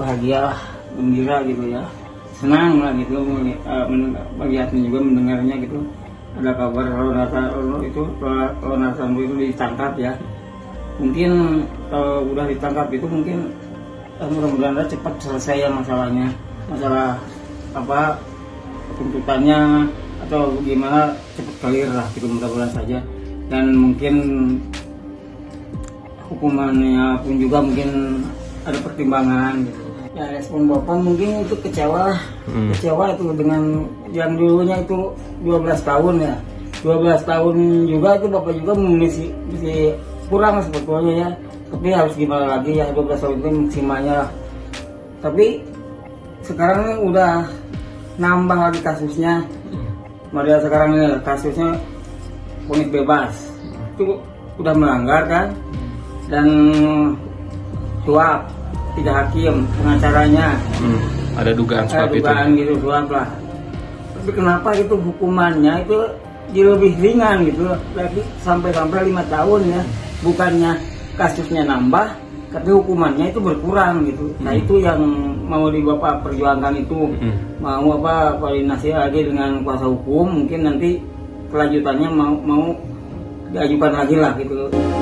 bahagia lah, gembira gitu ya, senang lah gitu melihatnya juga, mendengarnya gitu. Ada kabar kalau Narsambo itu ditangkap ya. Mungkin kalau udah ditangkap itu mungkin mudah-mudahan cepat selesai ya masalahnya, masalah apa tuntutannya atau gimana, cepat clear lah gitu, mudah-mudahan saja. Dan mungkin hukumannya pun juga mungkin ada pertimbangan gitu. Ya respon Bapak mungkin itu kecewa itu dengan yang dulunya itu 12 tahun ya. 12 tahun juga itu Bapak juga mesti kurang sebetulnya ya. Tapi harus gimana lagi ya, 12 tahun itu maksimalnya lah. Tapi sekarang udah nambah lagi kasusnya. Model sekarang ini kasusnya vonis bebas. Itu udah melanggar kan. Dan suap, tidak hakim, pengacaranya. Ada dugaan suap itu. Dugaan gitu, suap lah. Tapi kenapa itu hukumannya itu lebih ringan gitu, lagi sampai 5 tahun ya. Bukannya kasusnya nambah, tapi hukumannya itu berkurang gitu. Nah itu yang mau di Bapak perjuangkan itu. Mau koordinasi lagi dengan kuasa hukum, mungkin nanti kelanjutannya mau diajukan lagi lah gitu.